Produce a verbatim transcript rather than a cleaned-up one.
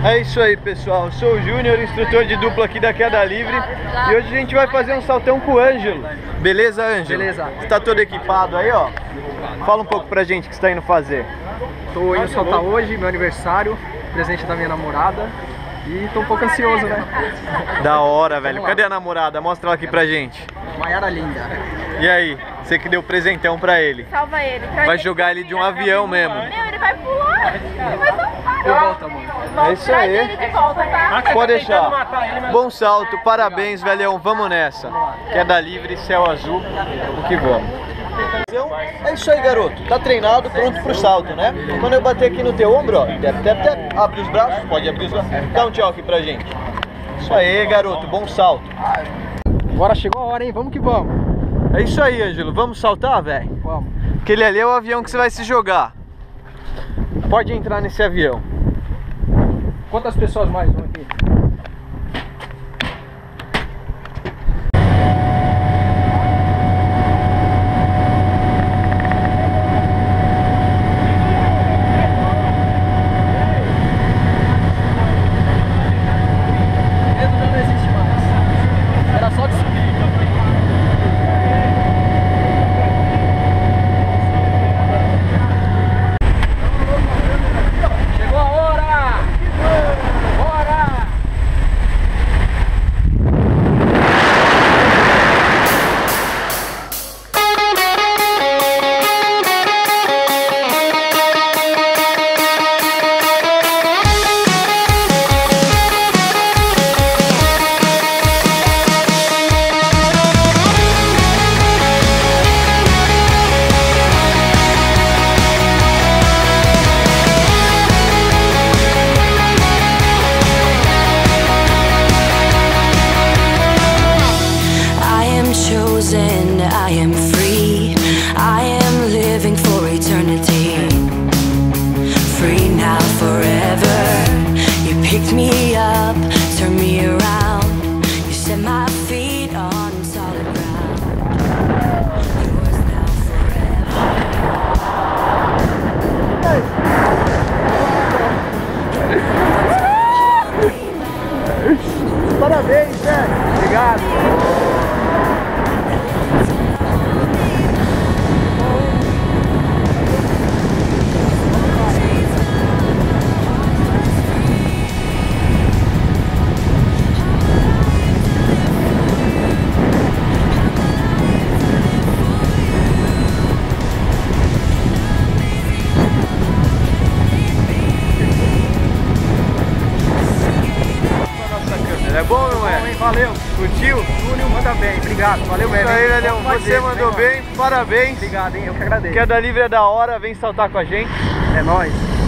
É isso aí, pessoal. Eu sou o Júnior, instrutor de dupla aqui da Queda Livre. E hoje a gente vai fazer um saltão com o Ângelo. Beleza, Ângelo? Beleza. Você tá todo equipado aí, ó? Fala um pouco pra gente o que você tá indo fazer. Tô indo saltar hoje, meu aniversário, presente da minha namorada. E tô um pouco ansioso, né? Da hora, velho. Cadê a namorada? Mostra ela aqui pra gente. Maiara linda. E aí? Você que deu presentão pra ele. Salva ele. Pra Vai ele jogar ele de um avião mesmo. Meu, ele vai pular. Ele vai saltar. Eu volto, amor. É isso Traz aí. ele de volta, tá? Pode deixar. Bom salto, parabéns, velhão. Vamos nessa. Queda livre, céu azul. O que vamos. É isso aí, garoto. Tá treinado, pronto pro salto, né? Quando eu bater aqui no teu ombro, ó, tep, tep, tep, abre os braços, pode abrir os braços. Dá um tchau aqui pra gente. Isso aí, garoto. Bom salto. Agora chegou a hora, hein? Vamos que vamos. É isso aí, Ângelo. Vamos saltar, velho? Vamos. Aquele ali é o avião que você vai se jogar. Pode entrar nesse avião. Quantas pessoas mais vão aqui? Medo já não existe mais. Era só de subir. Chegou a hora! Bora! Chosen, I am free. I am living for eternity. Free now, forever. You picked me up, turned me around. You set my feet on solid ground. Yours now, Parabéns, velho. Obrigado. É bom ou não é? Bom, hein? Valeu. Curtiu? Júnior manda bem. Obrigado. Valeu mesmo. Isso aí, hein? velhão. Vamos Você fazer, mandou vem, bem. Parabéns. Obrigado, hein? Eu que agradeço. Queda livre é da hora. Vem saltar com a gente. É nóis.